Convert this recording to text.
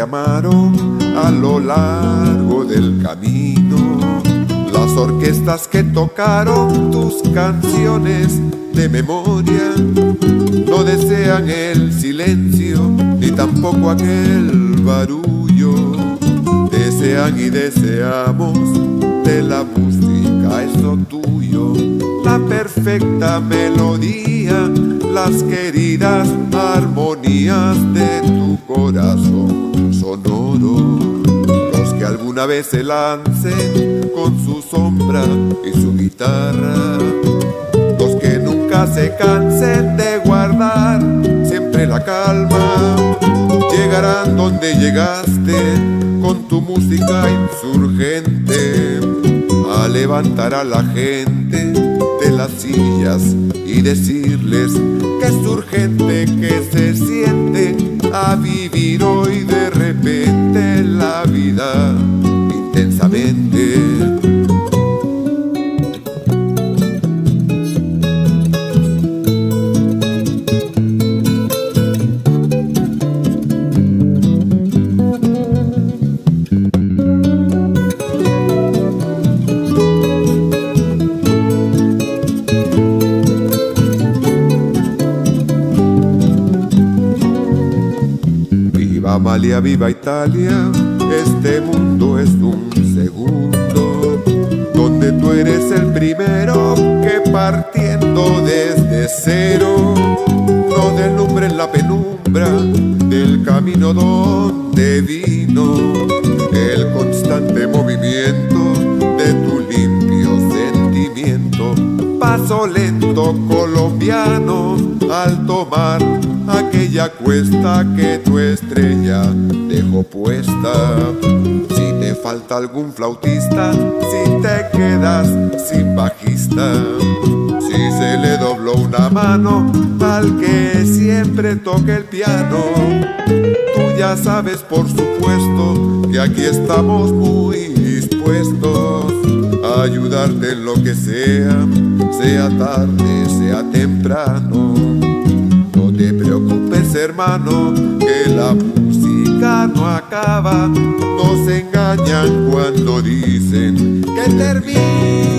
llamaron a lo largo del camino, las orquestas que tocaron tus canciones de memoria, no desean el silencio ni tampoco aquel barullo. Desean y deseamos de la música eso tuyo, la perfecta melodía, las queridas armonías de tu corazón sonoro. Los que alguna vez se lancen con su sombra y su guitarra, los que nunca se cansen de guardar siempre la calma, llegarán donde llegaste con tu música insurgente, a levantar a la gente de las sillas y decirles que es urgente, que se sienten a vivir hoy de repente la vida intensamente. Viva Amalia, viva Italia, este mundo es un segundo, donde tú eres el primero que partiendo desde cero, no deslumbre en la penumbra del camino donde vino el constante movimiento de tu limpio sentimiento. Paso lento colombiano al tomar aquella cuesta que tu estrella dejó puesta. Si te falta algún flautista, si te quedas sin bajista, si se le dobló una mano al que siempre toque el piano, tú ya sabes por supuesto que aquí estamos muy dispuestos a ayudarte en lo que sea, sea tarde, sea temprano. No te preocupes, hermano, que la música no acaba. Nos engañan cuando dicen que termina.